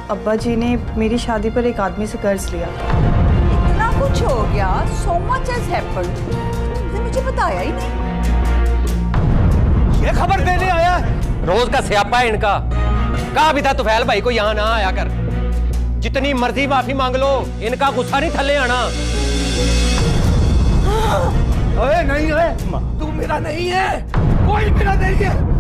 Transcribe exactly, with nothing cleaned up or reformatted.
अब्बा जी ने मेरी शादी पर एक आदमी से कर्ज लिया। इतना कुछ हो गया, so much has happened, तुमने मुझे बताया ही नहीं। ये खबर देने आया है? रोज का स्यापा है इनका। कहा भी था तुफैल भाई को यहाँ ना आया कर। जितनी मर्जी माफी मांग लो, इनका गुस्सा नहीं थल्ले आना। ओए नहीं है, तू मेरा नहीं है, कोई मेरा नहीं है।